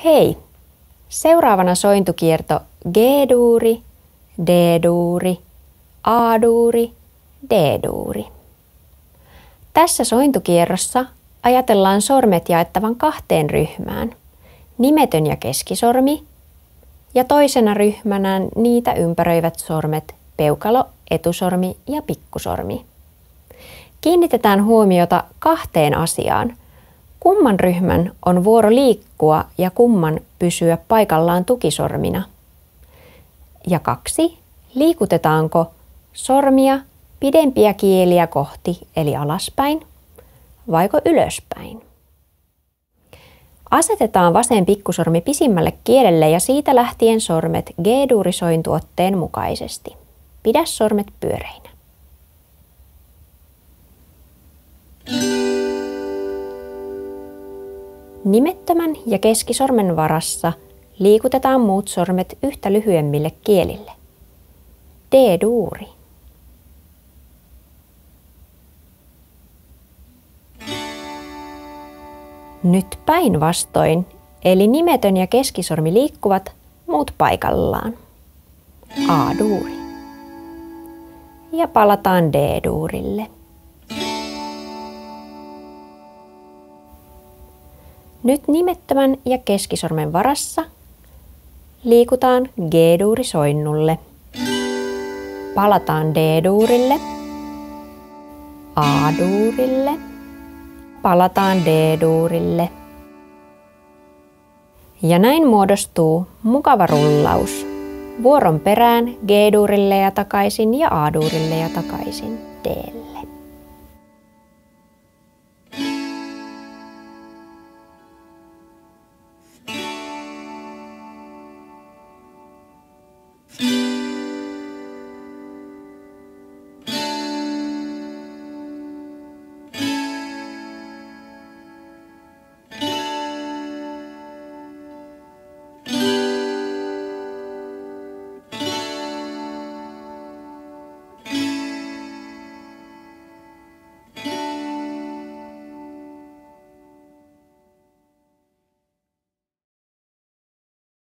Hei! Seuraavana sointukierto G-duuri, D-duuri, A-duuri, D-duuri. Tässä sointukierrossa ajatellaan sormet jaettavan kahteen ryhmään, nimetön ja keskisormi, ja toisena ryhmänä niitä ympäröivät sormet, peukalo, etusormi ja pikkusormi. Kiinnitetään huomiota kahteen asiaan. Kumman ryhmän on vuoro liikkua ja kumman pysyä paikallaan tukisormina? Ja 2. Liikutetaanko sormia pidempiä kieliä kohti eli alaspäin vaiko ylöspäin? Asetetaan vasen pikkusormi pisimmälle kielelle ja siitä lähtien sormet G-duurisointuotteen mukaisesti. Pidä sormet pyöreinä. Nimettömän ja keskisormen varassa liikutetaan muut sormet yhtä lyhyemmille kielille. D-duuri. Nyt päinvastoin, eli nimetön ja keskisormi liikkuvat, muut paikallaan. A-duuri. Ja palataan D-duurille. Nyt nimettömän ja keskisormen varassa liikutaan G-duurisoinnulle. Palataan D-duurille, A-duurille, palataan D-duurille. Ja näin muodostuu mukava rullaus. Vuoron perään G-duurille ja takaisin ja A-duurille ja takaisin D:lle.